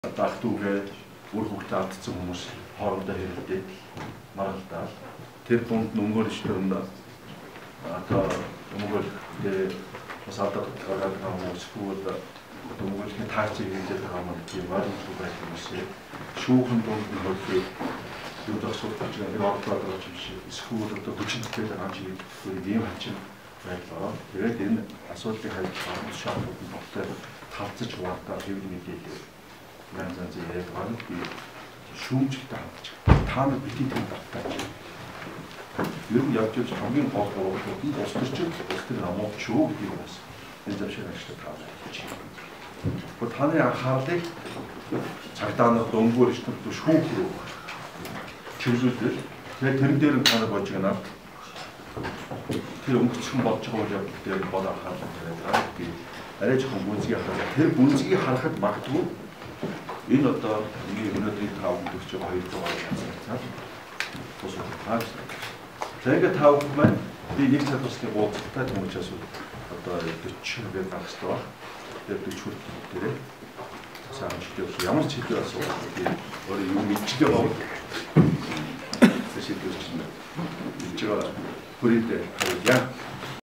Дахдуугээ үр хөвгтэй алдсан хүмүүс хоорондоо хэрэлдээд маргалдаа тэр дунд нөмгөрчдөнд одоо нөмгөрхтэй бас алдар гаргаад хүмүүс бүгд нөмгөрхний таарчийг хийж байгаа юм тийм ойлгомжтой байх юм шиг шүүхэн дунд нөмгөрхийг юу зогсоод байж байгаа ордоод юм шиг эсвэл одоо хүчтэй байгаа юм шиг ийм хачин байлаа. Тэгээд энэ асуудлыг хариулах шаардлага болтой талцаж хуваалтаа хэвлэл мэдээлэл янз янзын яриад би шүүмжлэлтэй хандж та нар бидний тэнд багтааж ер нь явж явж хамгийн гол бодлого нь улс төрчин улс төр намууд шүү гэдэг юм бас энэ зөвшөөрөл ашиглаж байгаа юм. Гэхдээ таны анхаарлыг цагдаа нар дөнгөөр ичнэр шүүх рүү чиглүүлвэл тэгээд тэрэн дээр нь танаа болж байгаа над тэр өнгөцгөн болж байгаа үйл явдал дээр бол анхаарлаа тавиад би арай жоохон гүнзгий хараад тэр гүнзгий харахад магадгүй энэ одоо өнөөдрийн 5 төгсөж байгаа 200 цаг тусах тааш. Тэгээд тав маань би нэг цаг тусны уулзалтаа тийм учраас одоо 40 гээд гарах хэрэгтэй баг. Тэгээд 40 хүртэл дээрээ сайн шийдэх ямар ч хэдий асуудал би өөрөө юм мэдчихээ баг. Сэшигдэж байна. Ичгаа хүрээдээ яа